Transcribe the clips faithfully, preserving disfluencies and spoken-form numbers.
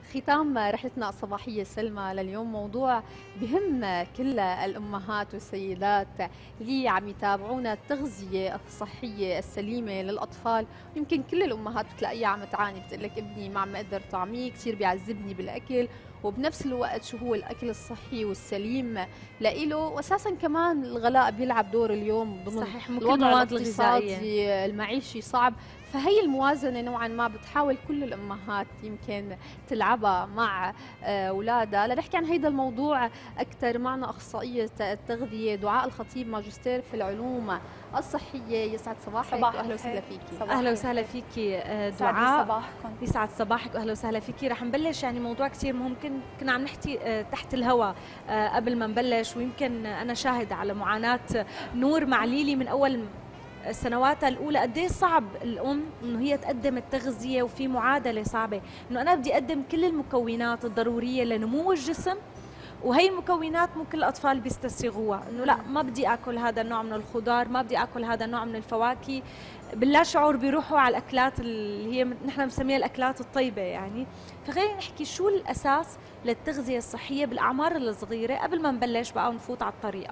ختام رحلتنا الصباحية سلمى لليوم موضوع بهم كل الأمهات والسيدات اللي عم يتابعونا، التغذية الصحية السليمة للأطفال. يمكن كل الأمهات بتلاقيها عم تعاني، بتقول لك ابني ما عم أقدر طعميه، كثير بيعذبني بالأكل، وبنفس الوقت شو هو الأكل الصحي والسليم لإله. وأساسا كمان الغلاء بيلعب دور اليوم ضمن صحيح، ممكن الوضع المواد الاقتصادي الغذائية المعيشي صعب. فهي الموازنة نوعا ما بتحاول كل الأمهات يمكن تلعبها مع أولادها. لنحكي عن هذا الموضوع أكثر معنا أخصائية التغذية دعاء الخطيب، ماجستير في العلوم الصحية. يسعد صباحك وأهلا وسهلا فيكي. أهلا وسهلا فيكي دعاء، صباحكم. يسعد صباحك وأهلا وسهلا فيكي. رح نبلش يعني موضوع كثير مهم، كنا عم نحكي تحت الهواء قبل ما نبلش، ويمكن أنا شاهد على معاناة نور مع ليلي من أول سنواتها الاولى. قد ايه صعب الام انه هي تقدم التغذيه، وفي معادله صعبه انه انا بدي اقدم كل المكونات الضروريه لنمو الجسم، وهي المكونات ممكن الاطفال بيستسيغوها، انه لا ما بدي اكل هذا النوع من الخضار، ما بدي اكل هذا النوع من الفواكه. باللا شعور بيروحوا على الاكلات اللي هي نحن بنسميها الاكلات الطيبه يعني. فخلينا نحكي شو الاساس للتغذيه الصحيه بالاعمار الصغيره قبل ما نبلش بقى ونفوت على الطريقه.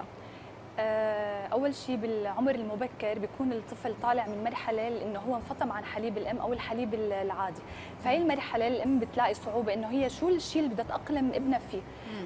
أول شيء بالعمر المبكر بيكون الطفل طالع من مرحلة إنه هو انفطم عن حليب الأم أو الحليب العادي. فهي المرحلة الأم بتلاقي صعوبة إنه هي شو الشيء اللي بدها تأقلم ابنها فيه.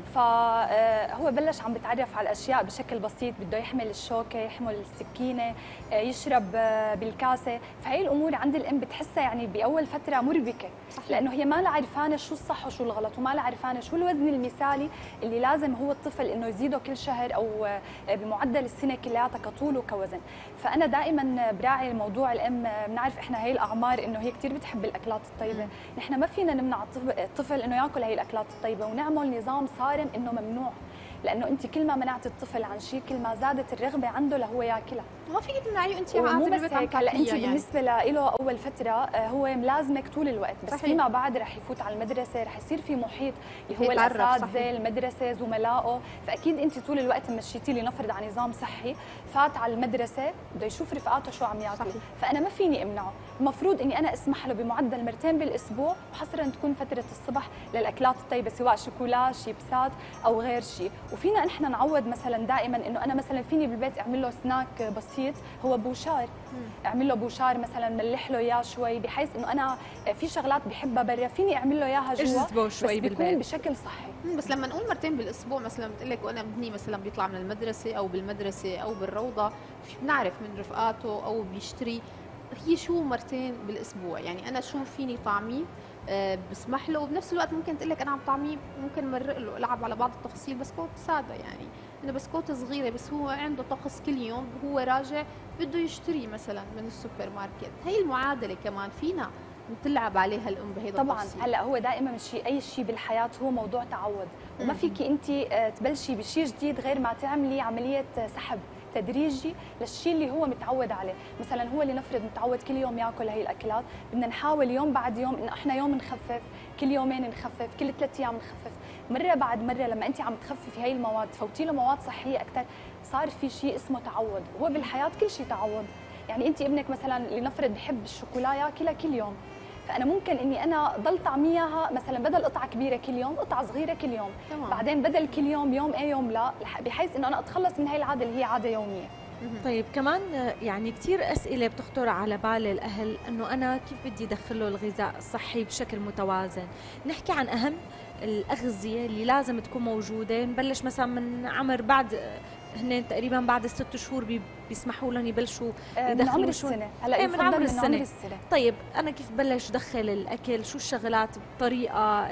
فهو بلش عم بتعرف على الأشياء بشكل بسيط، بده يحمل الشوكة، يحمل السكينة، يشرب بالكاسة. فهي الأمور عند الأم بتحسها يعني بأول فترة مربكة، صحيح. لأنه هي ما لها عرفانة شو الصح وشو الغلط، وما لها عرفانة شو الوزن المثالي اللي لازم هو الطفل إنه يزيده كل شهر أو بمعدل السنة كلياتها كطول وكوزن. فأنا دائما براعي موضوع الأم. بنعرف إحنا هي الأعمار إنه هي كثير بتحب الأكلات الطيبة، نحن ما فينا نمنع الطفل إنه ياكل هي الأكلات الطيبة، ونعمل نظام صارم إنه ممنوع، لأنه أنت كل ما منعت الطفل عن شيء كل ما زادت الرغبة عنده لهو ياكلها. ما فيك تمنعيه أنت يا مو بس هيك، هلا أنت يعني بالنسبة له أول فترة هو ملازمك طول الوقت، بس صحيح. فيما بعد رح يفوت على المدرسة، رح يصير في محيط اللي هو الأساتذة، المدرسة، زملائه. فأكيد أنت طول الوقت مشيتي لي نفرض على نظام صحي، فات على المدرسة بده يشوف رفقاته شو عم ياكلوا، فأنا ما فيني أمنعه. المفروض إني أنا أسمح له بمعدل مرتين بالأسبوع، وحصرا تكون فترة الصبح للأكلات الطيبة، سواء شوكولا، شيبسات أو غير شيء. وفينا نحن نعود مثلا دائما إنه أنا مثلا فيني بالبيت أعمل له سناك بسيط، هو بوشار، اعمل له بوشار مثلا، ملح له اياه شوي، بحيث انه انا في شغلات بحبها برا فيني اعمل له اياها جوا، بس شوي بيكون بالبيت بشكل صحي. بس لما نقول مرتين بالاسبوع مثلا، بتقول لك وانا ابني مثلا بيطلع من المدرسه او بالمدرسه او بالروضه، بنعرف من رفقاته او بيشتري، هي شو مرتين بالاسبوع؟ يعني انا شو فيني طعميه أه بسمح له، وبنفس الوقت ممكن تقول لك انا عم طعميه ممكن مرق له العب على بعض التفاصيل، بسكوت ساده يعني انه بسكوت صغيره، بس هو عنده طقس كل يوم هو راجع بده يشتري مثلا من السوبر ماركت. هي المعادله كمان فينا بتلعب عليها الام بهيدا طبعا. هلا هو دائما شيء، اي شيء بالحياه هو موضوع تعود، وما فيكي انت تبلشي بشيء جديد غير ما تعملي عمليه سحب تدريجي للشيء اللي هو متعود عليه. مثلا هو اللي نفرض متعود كل يوم ياكل هي الاكلات، بدنا نحاول يوم بعد يوم انه احنا يوم نخفف، كل يومين نخفف، كل ثلاث ايام نخفف، مره بعد مره. لما انت عم تخففي هي المواد تفوتي له مواد صحيه اكثر، صار في شيء اسمه تعود. هو بالحياه كل شيء تعود. يعني انت ابنك مثلا لنفرض بحب الشوكولا ياكلها كل يوم، فانا ممكن اني انا ضل طعميها مثلا بدل قطعه كبيره كل يوم قطعه صغيره كل يوم، تمام. بعدين بدل كل يوم يوم ايه يوم لا، بحيث انه انا اتخلص من هي العاده اللي هي عاده يوميه. طيب كمان يعني كثير اسئله بتخطر على بال الاهل، انه انا كيف بدي ادخله الغذاء الصحي بشكل متوازن. نحكي عن اهم الاغذيه اللي لازم تكون موجوده. نبلش مثلا من عمر بعد هن تقريبا بعد الست شهور بيسمحوا لهم يبلشوا من عمر السنه. هلا ايه من عمر السنة. من عمر السنه. طيب انا كيف بلش دخل الاكل؟ شو الشغلات، الطريقه،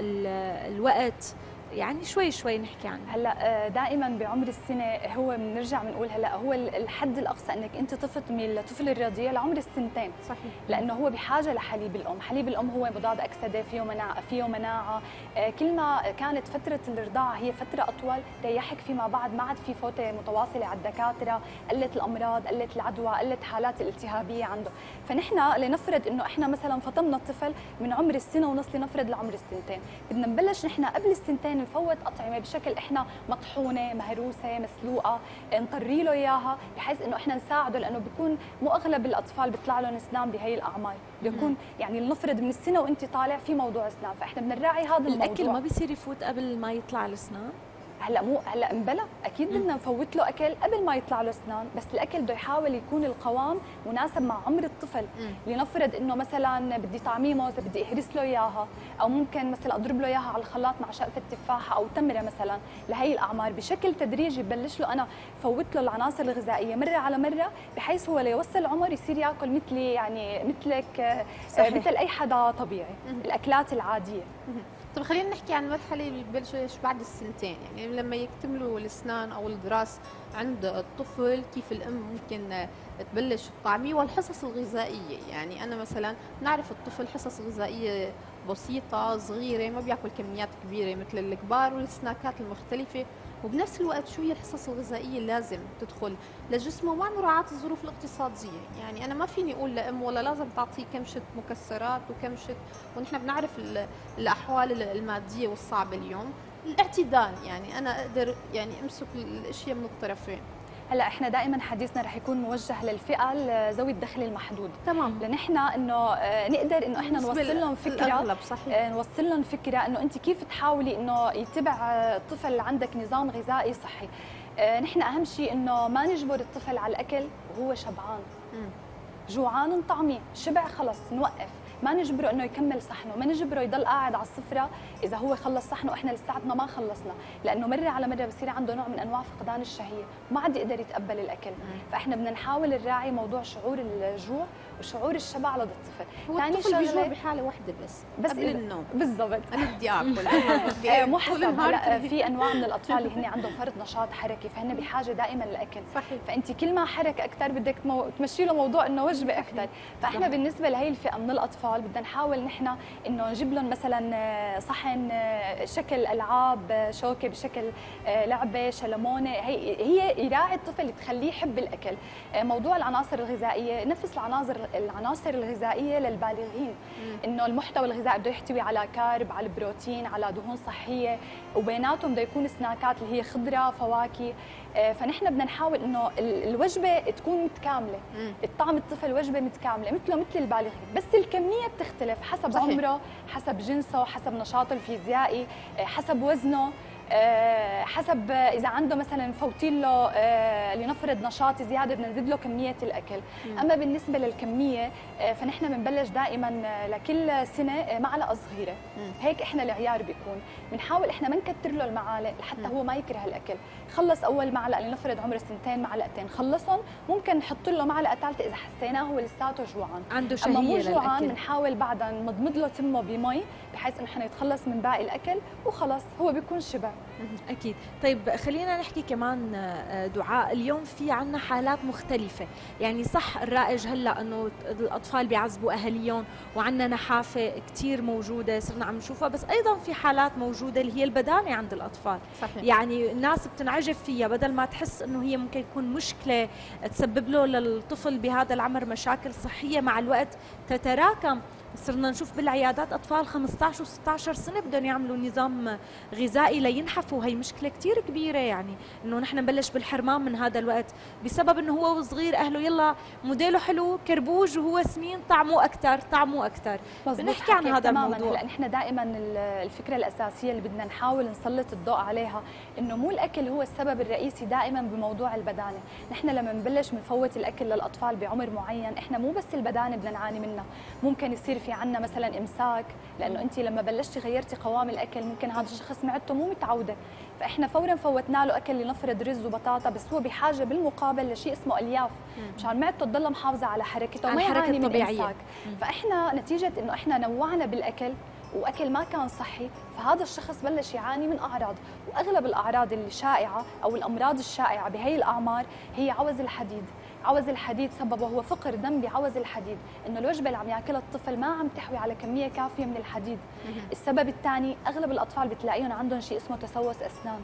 الوقت؟ يعني شوي شوي نحكي عنه. هلا دائما بعمر السنه هو بنرجع بنقول هلا هو الحد الاقصى انك انت تفطمي الطفل الرضيع لعمر السنتين، صحيح. لانه هو بحاجه لحليب الام، حليب الام هو مضاد اكسده، فيه مناعه، فيه مناعه. كل ما كانت فتره الرضاعه هي فتره اطول ريحك فيما بعد، ما عاد في فوته متواصله على الدكاتره، قلت الامراض، قلت العدوى، قلت حالات الالتهابيه عنده. فنحن لنفرض انه احنا مثلا فطمنا الطفل من عمر السنه ونص لنفرض لعمر السنتين، بدنا نبلش نحن قبل السنتين نفوت اطعمه بشكل احنا مطحونه مهروسه مسلوقه، نطري له اياها بحيث انه احنا نساعده، لانه بيكون مو اغلب الاطفال بيطلع لهم اسنان بهي الاعمار، بيكون يعني لنفرض من السنه وانت طالع في موضوع اسنان، فاحنا بدنا نراعي هذا الموضوع. الاكل ما بيصير يفوت قبل ما يطلع الاسنان؟ هلا مو هلا مبلا اكيد بدنا نفوت له اكل قبل ما يطلع له اسنان، بس الاكل بده يحاول يكون القوام مناسب مع عمر الطفل. لنفرض انه مثلا بدي طعميه موز بدي اهرس له اياها، او ممكن مثلا اضرب له اياها على الخلاط مع شقفه تفاحه او تمره مثلا لهي الاعمار، بشكل تدريجي ببلش له انا فوت له العناصر الغذائيه مره على مره، بحيث هو ليوصل عمر يصير ياكل مثلي يعني مثلك صحيح. مثل اي حدا طبيعي الاكلات العاديه. طب خلينا نحكي عن مرحله اللي ببلش بعد السنتين، يعني لما يكتملوا الاسنان او الضراس عند الطفل، كيف الام ممكن تبلش الطعميه والحصص الغذائيه. يعني انا مثلا نعرف الطفل حصص غذائيه بسيطه صغيره، ما بياكل كميات كبيره مثل الكبار، والسناكات المختلفه، وبنفس الوقت شو هي الحصص الغذائيه اللازم تدخل لجسمه مع مراعاه الظروف الاقتصاديه. يعني انا ما فيني اقول لام والله لازم تعطيه كمشه مكسرات وكمشه، ونحن بنعرف الاحوال الماديه والصعبه اليوم. الاعتدال، يعني انا اقدر يعني امسك الاشياء من الطرفين. هلا احنا دائما حديثنا رح يكون موجه للفئه ذوي الدخل المحدود، تمام، لنحن انه نقدر انه احنا نوصل لهم فكره، صحيح. نوصل لهم فكره انه انت كيف تحاولي انه يتبع الطفل عندك نظام غذائي صحي. نحن اهم شيء انه ما نجبر الطفل على الاكل وهو شبعان. جوعان نطعميه، شبع خلص نوقف، ما نجبره انه يكمل صحنه، ما نجبره يضل قاعد على السفره اذا هو خلص صحنه واحنا لساتنا ما خلصنا، لانه مره على مره بصير عنده نوع من انواع فقدان الشهيه، ما عاد يقدر يتقبل الاكل. مم. فاحنا بدنا نحاول نراعي موضوع شعور الجوع وشعور الشبع لدى الطفل. هو الطفل بيجوع بحاله واحده بس بس قبل النوم بالضبط. انا بدي اكل مو حسب. هلا في انواع من الاطفال اللي هن عندهم فرط نشاط حركي، فهن بحاجه دائما للاكل. صحيح. فانت كل ما حرك اكثر بدك تمشي له موضوع انه وجبه اكثر. فاحنا صحيح. بالنسبه لهي الفئه من الاطفال بدنا نحاول نحن انه نجيب لهم مثلا صحن شكل العاب شوكه بشكل لعبه شلمونه، هي هي يراعي الطفل تخليه يحب الاكل. موضوع العناصر الغذائيه نفس العناصر العناصر الغذائيه للبالغين، انه المحتوى الغذائي بده يحتوي على كارب، على البروتين، على دهون صحيه، وبيناتهم بده يكون سناكات اللي هي خضره فواكه. فنحن بدنا نحاول انه الوجبه تكون متكامله، الطعم الطفل وجبه متكامله مثله مثل البالغين، بس الكميه بتختلف حسب صحيح. عمره، حسب جنسه، حسب نشاطه الفيزيائي، حسب وزنه، حسب اذا عنده مثلا نفوتين له لنفرض نشاط زياده بدنا نزيد له كميه الاكل. مم. اما بالنسبه للكميه فنحن بنبلش دائما لكل سنه معلقه صغيره. مم. هيك احنا العيار بيكون بنحاول احنا ما نكتر له المعالق لحتى مم. هو ما يكره الاكل. خلص اول معلقه لنفرض عمره سنتين معلقتين خلصهم، ممكن نحط له معلقه ثالثه اذا حسيناه هو لساته جوعان عنده شهيه. اما مو جوعان بنحاول بعدها نمضمض له تمه بمي بحيث انه احنا يتخلص من باقي الاكل وخلص هو بيكون شبع. أكيد. طيب خلينا نحكي كمان دعاء، اليوم في عنا حالات مختلفة، يعني صح الرائج هلأ أنه الأطفال بيعذبوا أهاليهم وعنا نحافة كتير موجودة صرنا عم نشوفها، بس أيضا في حالات موجودة اللي هي البدانة عند الأطفال. صحيح. يعني الناس بتنعجب فيها بدل ما تحس أنه هي ممكن تكون مشكلة تسبب له للطفل بهذا العمر مشاكل صحية، مع الوقت تتراكم. صرنا نشوف بالعيادات اطفال خمسة عشر وستة عشر سنه بدهم يعملوا نظام غذائي لينحفوا، هي مشكله كثير كبيره، يعني انه نحن نبلش بالحرمان من هذا الوقت بسبب انه هو صغير اهله يلا موديله حلو كربوج وهو سمين طعمه اكثر طعمه اكثر. بنحكي عن هذا الموضوع. هلا نحن دائما الفكره الاساسيه اللي بدنا نحاول نسلط الضوء عليها انه مو الاكل هو السبب الرئيسي دائما بموضوع البدانه. نحن لما نبلش بنفوت الاكل للاطفال بعمر معين احنا مو بس البدانه بدنا نعاني منها، ممكن يصير في عندنا مثلا امساك، لانه انت لما بلشتي غيرتي قوام الاكل ممكن هذا الشخص معدته مو متعوده، فاحنا فورا فوتنا له اكل لنفرض رز وبطاطا، بس هو بحاجه بالمقابل لشيء اسمه الياف مشان معدته تضلها محافظه على حركته وما يعاني من امساك. فاحنا نتيجه انه احنا نوعنا بالاكل واكل ما كان صحي، فهذا الشخص بلش يعاني من اعراض، واغلب الاعراض اللي شائعه او الامراض الشائعه بهي الاعمار هي عوز الحديد. عوز الحديد سببه هو فقر دم بعوز الحديد، انه الوجبه اللي عم ياكلها الطفل ما عم تحوي على كميه كافيه من الحديد. السبب الثاني اغلب الاطفال بتلاقيهم عندهم شيء اسمه تسوس اسنان،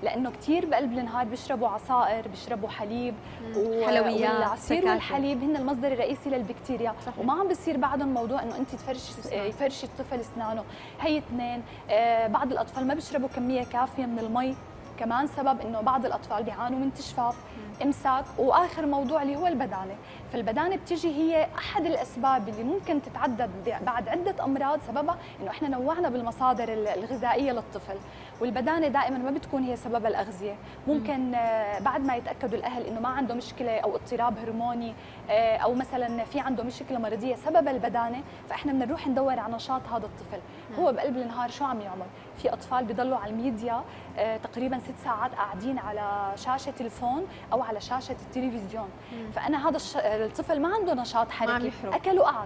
لانه كثير بقلب النهار بيشربوا عصائر، بيشربوا حليب حلويات، والعصير والحليب هن المصدر الرئيسي للبكتيريا. صحيح. وما عم بيصير بعدهم موضوع انه انت تفرشي يفرشي الطفل اسنانه. هي اثنين. آه بعض الاطفال ما بيشربوا كميه كافيه من المي، كمان سبب انه بعض الاطفال بيعانوا من تشفاف، امساك. واخر موضوع اللي هو البدانه. فالبدانه بتيجي هي احد الاسباب اللي ممكن تتعدد بعد عده امراض، سببها انه احنا نوعنا بالمصادر الغذائيه للطفل. والبدانه دائما ما بتكون هي سبب الاغذيه، ممكن بعد ما يتاكدوا الاهل انه ما عنده مشكله او اضطراب هرموني او مثلا في عنده مشكله مرضيه سبب البدانه، فاحنا بدنا نروح ندور على نشاط هذا الطفل. هو بقلب النهار شو عم يعمل؟ في اطفال بيضلوا على الميديا تقريبا ست ساعات قاعدين على شاشه تليفون او على شاشه التلفزيون. فانا هذا الش... الطفل ما عنده نشاط حركي، اكل وقعد.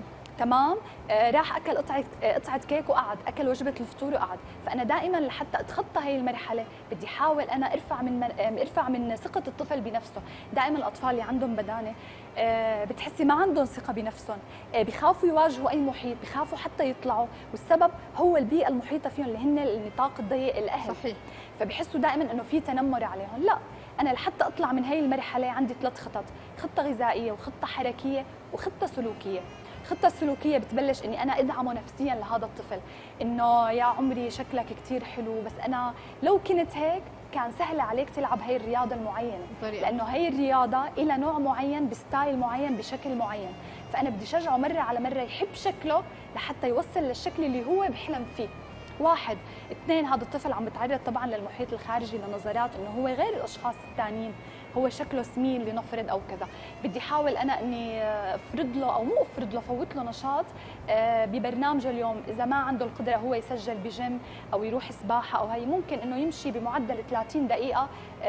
تمام. آه راح اكل قطعه آه قطعه كيك وقعد، اكل وجبه الفطور وقعد. فانا دائما لحتى اتخطى هي المرحله بدي احاول انا ارفع من, من آه ارفع من ثقه الطفل بنفسه. دائما الاطفال اللي عندهم بدانه آه بتحسي ما عندهم ثقه بنفسهم، آه بخافوا يواجهوا اي محيط، بخافوا حتى يطلعوا، والسبب هو البيئه المحيطه فيهم اللي هن النطاق الضيق الاهل. صحيح. فبحسوا دائما انه في تنمر عليهم. لا، انا لحتى اطلع من هي المرحله عندي ثلاث خطط: خطه غذائيه وخطه حركيه وخطه سلوكيه. الخطه السلوكيه بتبلش اني انا ادعمه نفسيا لهذا الطفل، انه يا عمري شكلك كثير حلو، بس انا لو كنت هيك كان سهل عليك تلعب هي الرياضه المعينه، لانه هي الرياضه لها نوع معين بستايل معين بشكل معين، فانا بدي شجعه مره على مره يحب شكله لحتى يوصل للشكل اللي هو بحلم فيه. واحد. اثنين، هذا الطفل عم بتعرض طبعا للمحيط الخارجي لنظرات انه هو غير الاشخاص الثانيين، هو شكله سمين لنفرض او كذا. بدي احاول انا اني افرض له او مو افرض له، فوت له نشاط ببرنامجه اليوم. اذا ما عنده القدره هو يسجل بجيم او يروح سباحه او هي، ممكن انه يمشي بمعدل ثلاثين دقيقه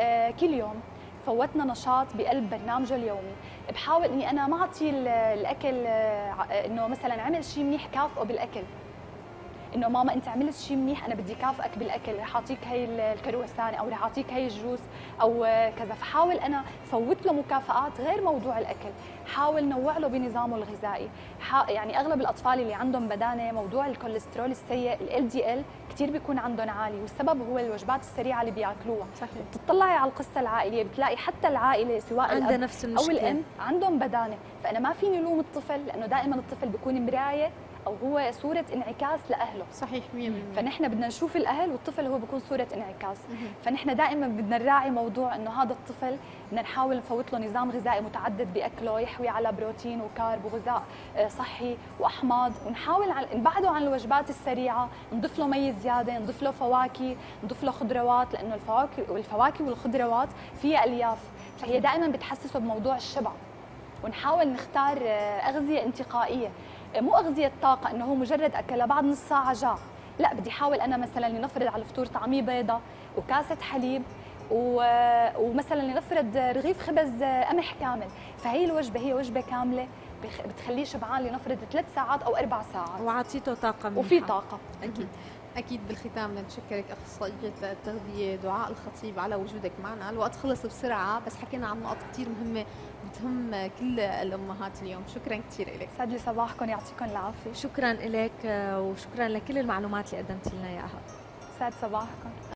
كل يوم. فوتنا نشاط بقلب برنامجه اليومي. بحاول اني انا ما اعطيه الاكل انه مثلا عمل شيء منيح كافئه بالاكل، انه ماما انت عملت شيء منيح انا بدي كافئك بالاكل، رح اعطيك هي الكرواسون او رح اعطيك هي الجوس او كذا. فحاول انا فوت له مكافآت غير موضوع الاكل، حاول نوع له بنظامه الغذائي. يعني اغلب الاطفال اللي عندهم بدانه موضوع الكوليسترول السيء ال دي ال كثير بيكون عندهم عالي، والسبب هو الوجبات السريعه اللي بياكلوها. صحيح. بتطلعي على القصه العائليه بتلاقي حتى العائله سواء عندها نفس المشكله او الام عندهم بدانه. فانا ما فيني لوم الطفل، لانه دائما الطفل بيكون مرايه او هو صوره انعكاس لاهله. صحيح مية بالمية. فنحن بدنا نشوف الاهل والطفل هو بيكون صوره انعكاس. فنحن دائما بدنا نراعي موضوع انه هذا الطفل بدنا نحاول نفوت له نظام غذائي متعدد باكله، يحوي على بروتين وكارب وغذاء صحي واحماض، ونحاول نبعده عن الوجبات السريعه، نضيف له مي زياده، نضيف له فواكه، نضيف له خضروات، لانه الفواكه والفواكه والخضروات فيها الياف، فهي دائما بتحسسه بموضوع الشبع. ونحاول نختار اغذيه انتقائيه، مو أغذية طاقة إنه هو مجرد أكل بعد نص ساعة جاع، لا بدي أحاول أنا مثلا لنفرض على الفطور طعمية بيضة وكاسة حليب و... ومثلا لنفرض رغيف خبز قمح كامل، فهي الوجبة هي وجبة كاملة بخ... بتخليه شبعان لنفرض ثلاث ساعات أو أربع ساعات، وعطيته طاقة منيحة. وفي طاقة. أكيد. أكيد. بالختام بدنا نشكرك أخصائية التغذية دعاء الخطيب على وجودك معنا. الوقت خلص بسرعة بس حكينا عن نقط كثير مهمة بتهم كل الأمهات اليوم. شكرا كثير لك. سعد لي صباحكم، يعطيكم العافية. شكرا لك وشكرا لكل المعلومات اللي قدمتي لنا إياها. سعد صباحكم.